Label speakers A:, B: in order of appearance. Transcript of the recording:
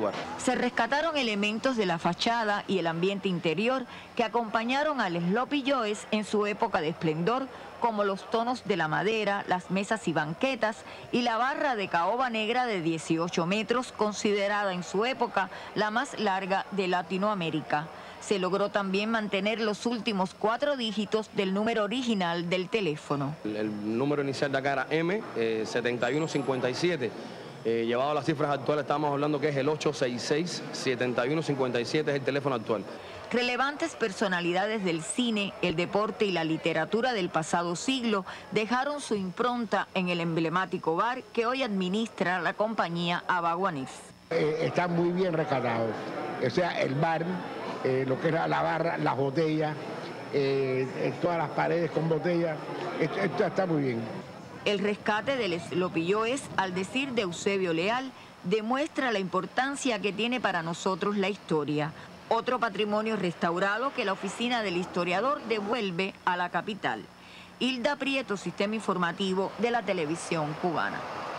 A: lugar.
B: Se rescataron elementos de la fachada y el ambiente interior que acompañaron al Sloppy Joe's en su época de esplendor, como los tonos de la madera, las mesas y banquetas y la barra de caoba negra de 18 metros, considerada en su época la más larga de Latinoamérica. Se logró también mantener los últimos 4 dígitos del número original del teléfono.
A: El número inicial de acá era M7157. Llevado a las cifras actuales, estamos hablando que es el 866-7157, es el teléfono actual.
B: Relevantes personalidades del cine, el deporte y la literatura del pasado siglo dejaron su impronta en el emblemático bar que hoy administra la compañía Abaguanés.
C: Está muy bien rescatado, o sea, el bar, lo que era la barra, las botellas, todas las paredes con botellas, esto está muy bien.
B: El rescate del Sloppy Joe's, al decir de Eusebio Leal, demuestra la importancia que tiene para nosotros la historia. Otro patrimonio restaurado que la oficina del historiador devuelve a la capital. Hilda Prieto, Sistema Informativo de la Televisión Cubana.